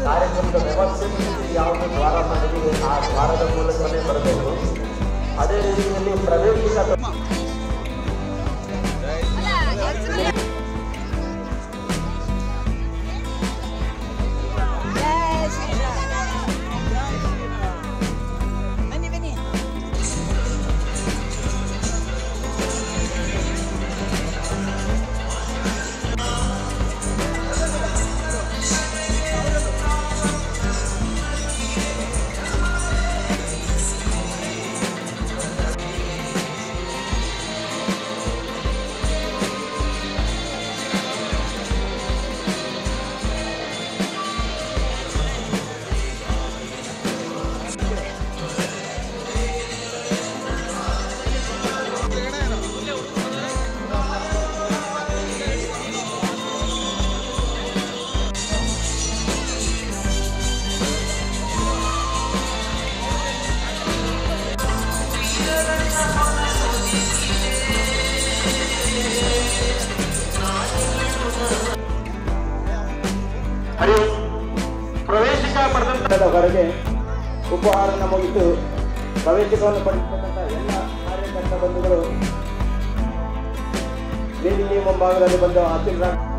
ಕಾರ್ಯಕ್ರಮದ ವ್ಯವಸ್ಥೆ ಯಾವುದು ದ್ವಾರ ಮಾಡಿದೆ ಆ ದ್ವಾರದ ಮೂಲಕವೇ ಬರಬೇಕು. ಅದೇ ರೀತಿಯಲ್ಲಿ ಪ್ರವೇಶಿಕ ಪ್ರವೇಶಿಕ ಪಡೆದ ಹೊರಗೆ ಉಪಹಾರವನ್ನು ಮುಗಿದು ಪ್ರವೇಶಿಕವನ್ನು ಪಡೆದಿರ್ತಕ್ಕಂಥ ಎಲ್ಲ ಕಾರ್ಯಕರ್ತ ಬಂಧುಗಳು ವೇದಿಕೆ ಮುಂಭಾಗದಲ್ಲಿ ಬಂದು ಆಶೀರ್ವಾದ